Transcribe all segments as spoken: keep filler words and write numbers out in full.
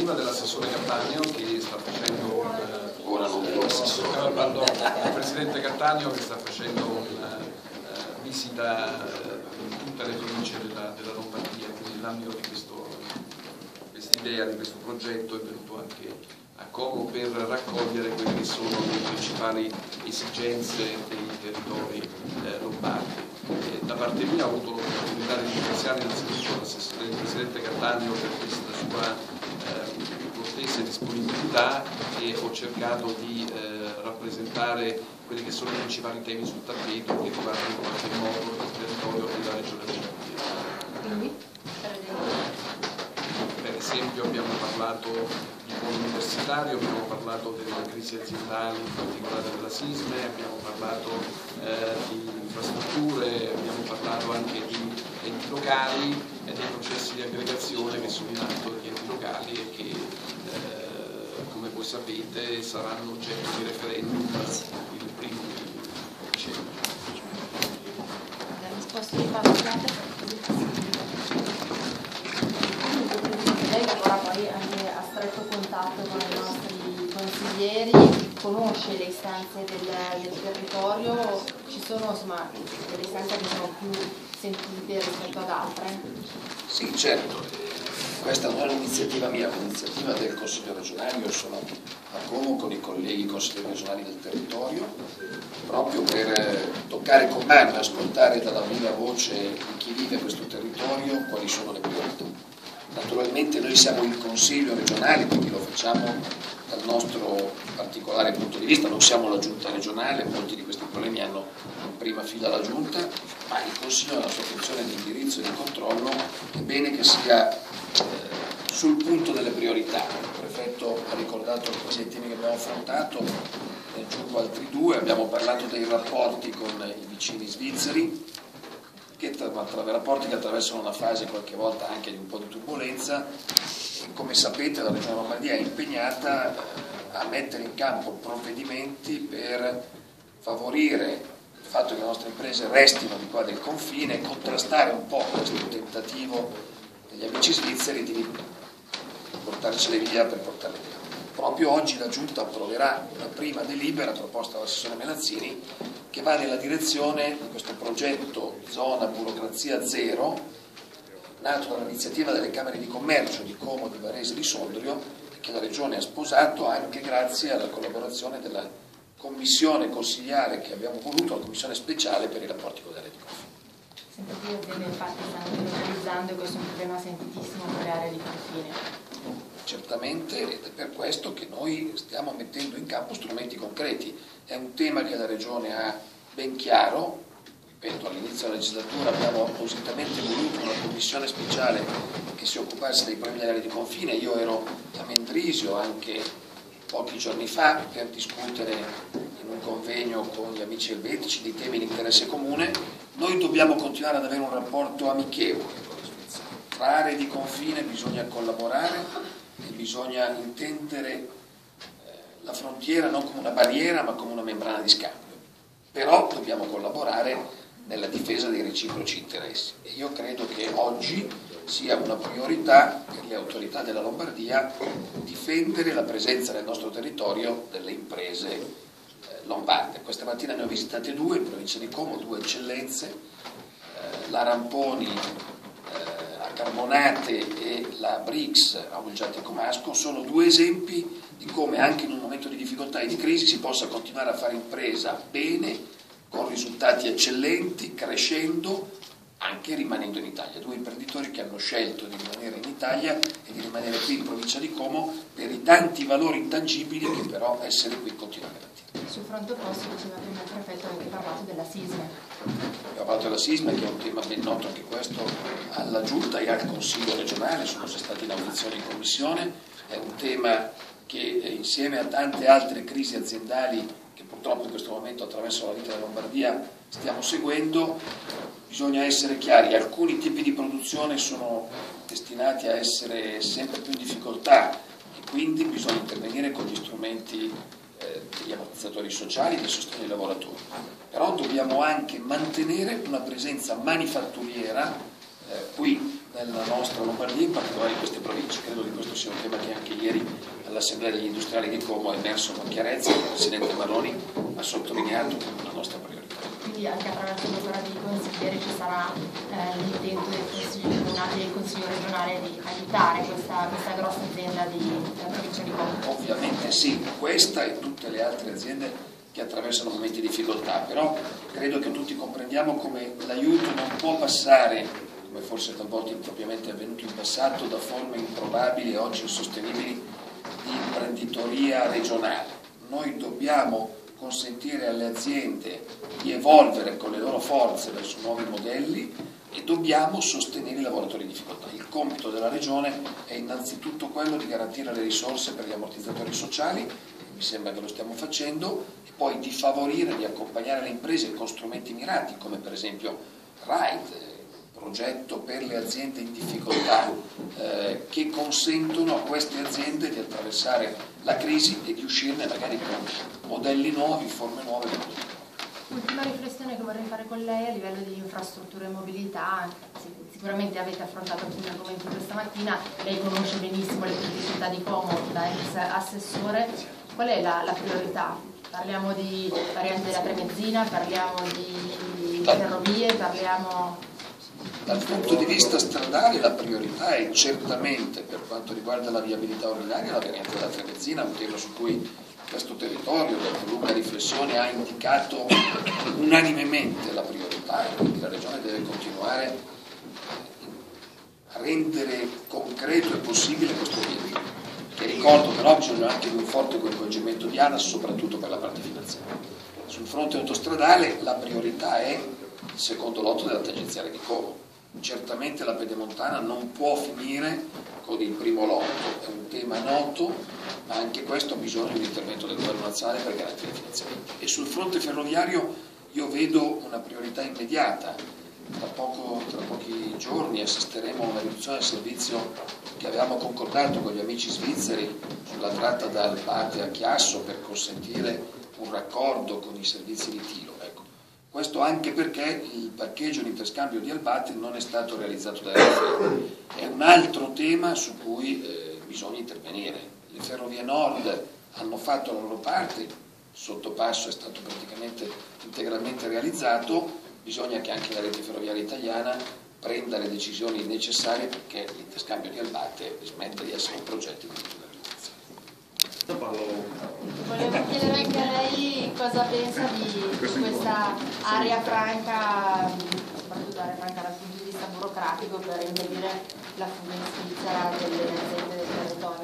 una dell'assessore Cattaneo che sta facendo eh, ora non più l'assessore, pardon, il presidente Cattaneo che sta facendo una uh, visita in tutte le province della, della Lombardia, quindi nell'ambito di questo, questa idea, di questo progetto è venuto anche a Como per raccogliere quelle che sono le principali esigenze dei territori eh, lombardi. E da parte mia ho avuto l'opportunità di ringraziare innanzitutto il presidente Cattaneo per questa sua eh, cortese disponibilità, e ho cercato di eh, rappresentare quelli che sono i principali temi sul tappeto che riguardano in qualche modo il territorio della regione Lombardia. Quindi, per esempio abbiamo parlato di polo universitario, abbiamo parlato delle crisi aziendali, in particolare della SISME, abbiamo parlato eh, di infrastrutture, abbiamo parlato anche di enti locali e dei processi di aggregazione che sono in atto degli enti locali e che, eh, come voi sapete, saranno oggetto di referendum il primo di dicembre. la risposta di Paolo. Lei lavora poi anche a stretto contatto con i nostri consiglieri, conosce le istanze del, del territorio, ci sono insomma, delle istanze che sono più sentite rispetto ad altre? Sì, certo, questa non è un'iniziativa mia, è un'iniziativa del Consiglio regionale. Io sono a Como con i colleghi consiglieri regionali del territorio proprio per toccare con mano e ascoltare dalla viva voce di chi vive questo territorio quali sono le priorità. Naturalmente noi siamo il Consiglio regionale, quindi lo facciamo dal nostro particolare punto di vista, non siamo la Giunta regionale, molti di questi problemi hanno in prima fila la Giunta, ma il Consiglio nella sua funzione di indirizzo e di controllo è bene che sia eh, sul punto delle priorità. Il prefetto ha ricordato questi temi che abbiamo affrontato, ne aggiungo altri due. Abbiamo parlato dei rapporti con i vicini svizzeri, che tra, tra i rapporti che attraversano una fase qualche volta anche di un po' di turbolenza. E come sapete la Regione Lombardia è impegnata a mettere in campo provvedimenti per favorire il fatto che le nostre imprese restino di qua del confine e contrastare un po' questo tentativo degli amici svizzeri di portarcele via per portarle via. Proprio oggi la Giunta approverà una prima delibera proposta dall'assessore Menazzini che va nella direzione di questo progetto Zona Burocrazia Zero, nato dall'iniziativa delle Camere di Commercio di Como, di Varese e di Sondrio, e che la Regione ha sposato anche grazie alla collaborazione della commissione consigliare che abbiamo voluto, la commissione speciale per i rapporti con le aree di confine. Sempre più aziende infatti stanno delocalizzando e questo è un problema sentitissimo per le aree di confine. Certamente, ed è per questo che noi stiamo mettendo in campo strumenti concreti. È un tema che la Regione ha ben chiaro. Ripeto, all'inizio della legislatura abbiamo appositamente voluto una commissione speciale che si occupasse dei problemi delle aree di confine. Io ero a Mendrisio anche pochi giorni fa per discutere in un convegno con gli amici elvetici dei temi di interesse comune. Noi dobbiamo continuare ad avere un rapporto amichevole con la Svizzera. Tra aree di confine bisogna collaborare e bisogna intendere eh, la frontiera non come una barriera ma come una membrana di scambio. Però dobbiamo collaborare nella difesa dei reciproci interessi e io credo che oggi sia una priorità per le autorità della Lombardia difendere la presenza nel nostro territorio delle imprese eh, lombarde. Questa mattina ne ho visitate due in provincia di Como, due eccellenze, eh, la Ramponi eh, a Carbonate e la Brix a Olgiate Comasco. Sono due esempi di come anche in un momento di difficoltà e di crisi si possa continuare a fare impresa bene, con risultati eccellenti, crescendo, anche rimanendo in Italia. Due imprenditori che hanno scelto di rimanere in Italia e di rimanere qui in provincia di Como per i tanti valori intangibili che però essere qui continua a garantire. Sul fronte opposto diceva prima il prefetto che ha parlato della SISME. Abbiamo parlato della SISME, che è un tema ben noto anche questo alla Giunta e al Consiglio regionale, sono stati in audizione in commissione, è un tema che insieme a tante altre crisi aziendali che purtroppo in questo momento attraverso la vita della Lombardia stiamo seguendo. Bisogna essere chiari, alcuni tipi di produzione sono destinati a essere sempre più in difficoltà e quindi bisogna intervenire con gli strumenti eh, degli ammortizzatori sociali e del sostegno ai lavoratori. Però dobbiamo anche mantenere una presenza manifatturiera eh, qui nella nostra Lombardia, in particolare in queste province. Credo che questo sia un tema che anche ieri all'Assemblea degli Industriali di Como è emerso con chiarezza, il Presidente Marroni ha sottolineato come la nostra priorità. Quindi anche attraverso l'opera di consiglieri ci sarà eh, l'intento del Consiglio comunale e del Consiglio regionale di aiutare questa, questa grossa azienda di, della provincia di Como? Ovviamente sì, questa e tutte le altre aziende che attraversano momenti di difficoltà, però credo che tutti comprendiamo come l'aiuto non può passare, come forse talvolta impropriamente è avvenuto in passato, da forme improbabili e oggi insostenibili di imprenditoria regionale. Noi dobbiamo consentire alle aziende di evolvere con le loro forze verso nuovi modelli e dobbiamo sostenere i lavoratori in difficoltà. Il compito della Regione è innanzitutto quello di garantire le risorse per gli ammortizzatori sociali, mi sembra che lo stiamo facendo, e poi di favorire, di accompagnare le imprese con strumenti mirati, come per esempio RIDE, progetto per le aziende in difficoltà, eh, che consentono a queste aziende di attraversare la crisi e di uscirne magari con modelli nuovi, forme nuove. Ultima riflessione che vorrei fare con lei a livello di infrastrutture e mobilità. Sicuramente avete affrontato alcuni argomenti questa mattina, lei conosce benissimo le criticità di Como da ex assessore. Qual è la, la priorità? Parliamo di variante della Tremezzina, parliamo di ferrovie, parliamo... Dal punto di vista stradale la priorità è certamente, per quanto riguarda la viabilità ordinaria, la variante della Tremezzina, un tema su cui questo territorio, dopo lunga riflessione, ha indicato unanimemente la priorità, e quindi la Regione deve continuare a rendere concreto e possibile questo obiettivo, che ricordo però bisogna anche di un forte coinvolgimento di ANAS, soprattutto per la parte finanziaria. Sul fronte autostradale la priorità è il secondo lotto della tangenziale di Como. Certamente la pedemontana non può finire con il primo lotto, è un tema noto, ma anche questo ha bisogno di un intervento del governo nazionale per garantire i finanziamenti. E sul fronte ferroviario io vedo una priorità immediata. Tra, poco, tra pochi giorni assisteremo a una riduzione del servizio che avevamo concordato con gli amici svizzeri sulla tratta da Albate a Chiasso per consentire un raccordo con i servizi di tiro. Ecco. Questo anche perché il parcheggio, l'interscambio di Albate non è stato realizzato da Renfe. È un altro tema su cui eh, bisogna intervenire. Le Ferrovie Nord hanno fatto la loro parte, il sottopasso è stato praticamente integralmente realizzato, bisogna che anche la rete ferroviaria italiana prenda le decisioni necessarie perché l'interscambio di Albate smetta di essere un progetto di Volevo chiedere anche a lei cosa pensa di questa area franca, soprattutto area franca dal punto di vista burocratico, per impedire la fuga in Svizzera delle aziende del territorio.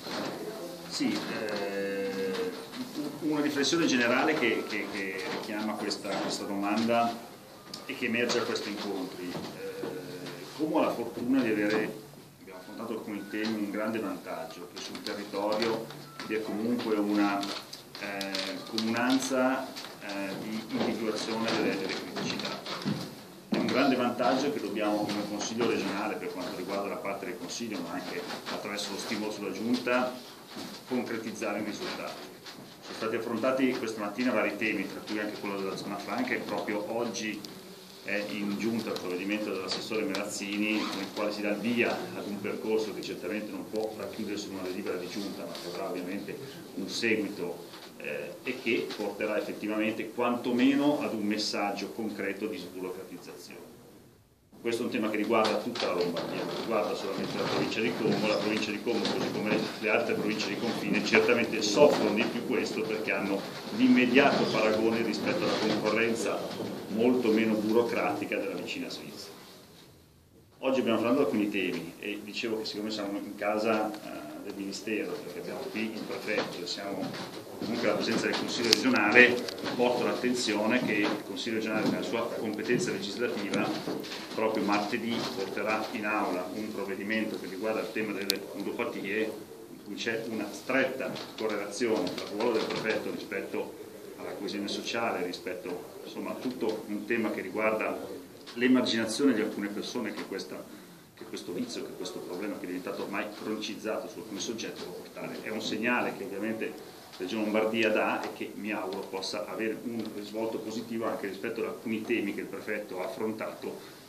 Sì, eh, una riflessione generale che, che, che richiama questa, questa domanda e che emerge da questi incontri. Eh, Como ha la fortuna di avere, abbiamo affrontato alcuni temi, un grande vantaggio, che sul territorio vi è comunque una eh, comunanza eh, di individuazione delle, delle criticità. È un grande vantaggio che dobbiamo come Consiglio regionale, per quanto riguarda la parte del Consiglio, ma anche attraverso lo stimolo sulla Giunta, concretizzare in risultati. Sono stati affrontati questa mattina vari temi, tra cui anche quello della zona franca, e proprio oggi è in giunta il provvedimento dell'assessore Merazzini, con il quale si dà il via ad un percorso che certamente non può racchiudersi in una delibera di giunta, ma che avrà ovviamente un seguito eh, e che porterà effettivamente quantomeno ad un messaggio concreto di sburocratizzazione. Questo è un tema che riguarda tutta la Lombardia, non riguarda solamente la provincia di Como. La provincia di Como, così come le altre province di confine, certamente soffrono di più questo perché hanno l'immediato paragone rispetto alla concorrenza molto meno burocratica della vicina Svizzera. Oggi abbiamo parlato di alcuni temi e dicevo che siccome siamo in casa eh, del Ministero, perché abbiamo qui il prefetto e siamo comunque alla presenza del Consiglio regionale, porto l'attenzione che il Consiglio regionale nella sua competenza legislativa proprio martedì porterà in aula un provvedimento che riguarda il tema delle ludopatie, in cui c'è una stretta correlazione tra il ruolo del prefetto rispetto alla coesione sociale, rispetto insomma, a tutto un tema che riguarda l'emarginazione di alcune persone che, questa, che questo vizio, che questo problema che è diventato ormai cronicizzato su alcuni soggetti può portare. È un segnale che ovviamente la Regione Lombardia dà e che mi auguro possa avere un risvolto positivo anche rispetto ad alcuni temi che il prefetto ha affrontato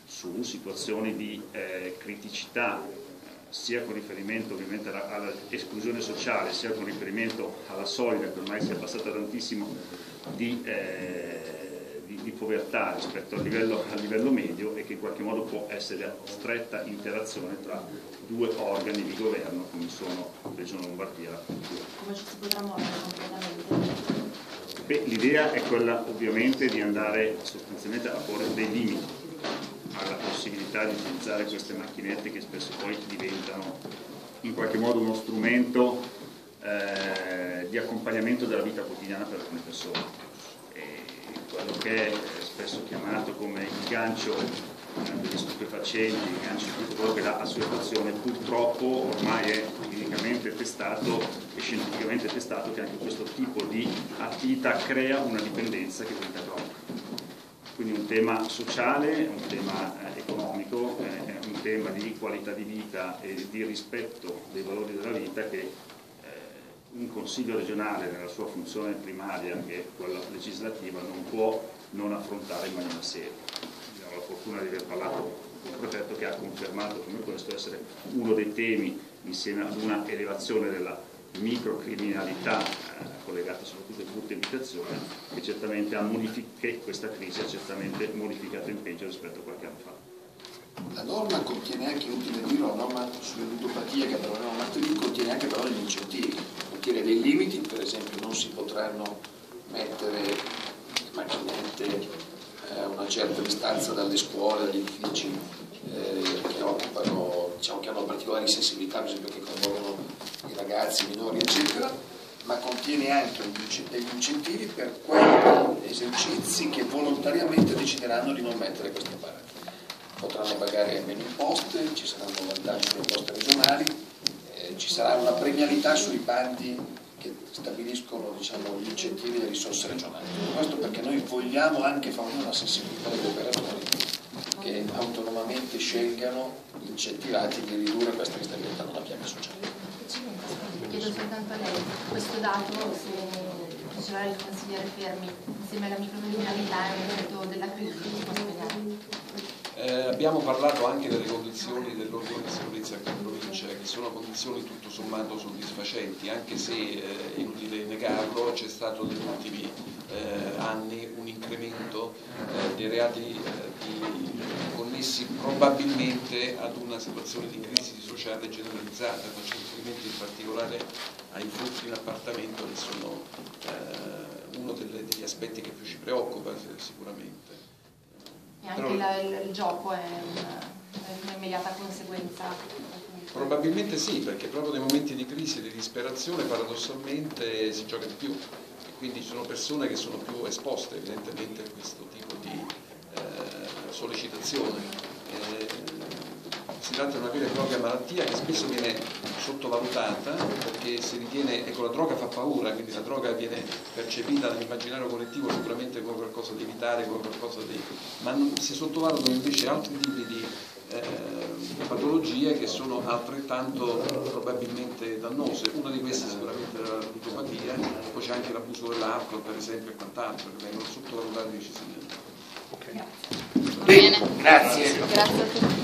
su situazioni di eh, criticità, sia con riferimento ovviamente all'esclusione sociale, sia con riferimento alla soglia che ormai si è abbassata tantissimo di, eh, di, di povertà rispetto al livello, al livello medio, e che in qualche modo può essere a stretta interazione tra due organi di governo come sono Regione Lombardia e la Cultura. Come ci si potrà muovere completamente? L'idea è quella ovviamente di andare sostanzialmente a porre dei limiti alla possibilità di utilizzare queste macchinette, che spesso poi diventano in qualche modo uno strumento eh, di accompagnamento della vita quotidiana per alcune persone. E quello che è spesso chiamato come il gancio eh, degli stupefacenti, il gancio di tutto quello che dà associazione, purtroppo ormai è clinicamente testato e scientificamente testato che anche questo tipo di attività crea una dipendenza che diventa cronica. Quindi un tema sociale, un tema eh, economico, eh, è un tema di qualità di vita e di rispetto dei valori della vita che eh, un Consiglio regionale nella sua funzione primaria, che è quella legislativa, non può non affrontare in maniera seria. Abbiamo la fortuna di aver parlato con un prefetto che ha confermato come questo essere uno dei temi, insieme ad una elevazione della microcriminalità eh, collegata soprattutto ai furti e abitazione, che certamente ha modificato, questa crisi ha certamente modificato in peggio rispetto a qualche anno fa. La norma contiene anche, utile dirlo, la norma sulle ludopatie che avremo martedì contiene anche però degli incentivi, contiene dei limiti, per esempio non si potranno mettere macchinette a una certa distanza dalle scuole, dagli uffici eh, che occupano, diciamo che hanno particolari sensibilità, per esempio che coinvolgono i ragazzi, i minori, eccetera, ma contiene anche degli incentivi per quegli esercizi che volontariamente decideranno di non mettere questi apparati. Potranno pagare meno imposte, ci saranno vantaggi sulle imposte regionali, eh, ci sarà una premialità sui bandi che stabiliscono, diciamo, gli incentivi delle risorse regionali. Questo perché noi vogliamo anche favorire una sensibilità degli operatori che autonomamente scelgano, incentivati, di ridurre questa che sta diventando una piaga sociale. Chiedo soltanto a lei, questo dato, se titolare del consigliere Fermi, insieme alla microcriminalità, è un elemento della crisi, si può spiegare? Eh, abbiamo parlato anche delle condizioni dell'ordine di sicurezza qui in provincia, che sono condizioni tutto sommato soddisfacenti, anche se eh, è inutile negarlo, c'è stato negli ultimi eh, anni un incremento eh, dei reati eh, di, connessi probabilmente ad una situazione di crisi sociale generalizzata, faccio riferimento in particolare ai furti in appartamento, che sono eh, uno delle, degli aspetti che più ci preoccupa sicuramente. E anche Però, la, il, il gioco è un'immediata conseguenza? Probabilmente sì, perché proprio nei momenti di crisi e di disperazione paradossalmente si gioca di più, e quindi ci sono persone che sono più esposte evidentemente a questo tipo di eh, sollecitazione. Eh, si tratta di una vera e propria malattia che spesso viene sottovalutata, perché si ritiene, ecco, la droga fa paura, quindi la droga viene percepita nell'immaginario collettivo sicuramente come qualcosa di vitale, come qualcosa di... ma non, si sottovalutano invece altri tipi di eh, patologie che sono altrettanto probabilmente dannose. Una di queste sicuramente è la ludopatia, poi c'è anche l'abuso dell'alcol per esempio e quant'altro, che vengono sottovalutati decisamente. Okay. Bene, grazie. Grazie a tutti.